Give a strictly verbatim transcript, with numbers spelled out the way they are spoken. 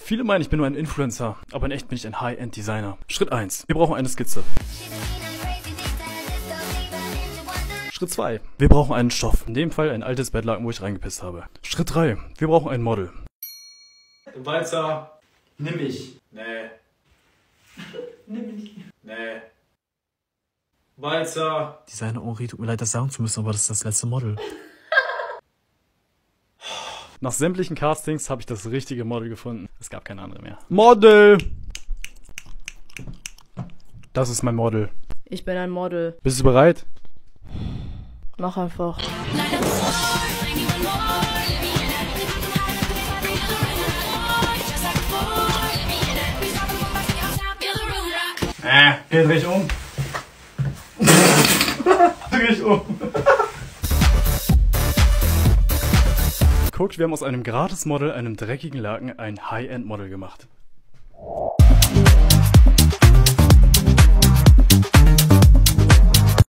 Viele meinen, ich bin nur ein Influencer, aber in echt bin ich ein High-End-Designer. Schritt eins. Wir brauchen eine Skizze. Schritt zwei. Wir brauchen einen Stoff. In dem Fall ein altes Bettlaken, wo ich reingepisst habe. Schritt drei. Wir brauchen ein Model. Walzer. Nimm mich. Nee. Nimm mich. Nee. Walzer. Designer Henry, tut mir leid, das sagen zu müssen, aber das ist das letzte Model. Nach sämtlichen Castings habe ich das richtige Model gefunden. Es gab keine andere mehr. Model! Das ist mein Model. Ich bin ein Model. Bist du bereit? Mach einfach. Äh, geh dich um. Dreh dich um. Guckt, wir haben aus einem Gratis-Model, einem dreckigen Laken, ein High-End-Model gemacht.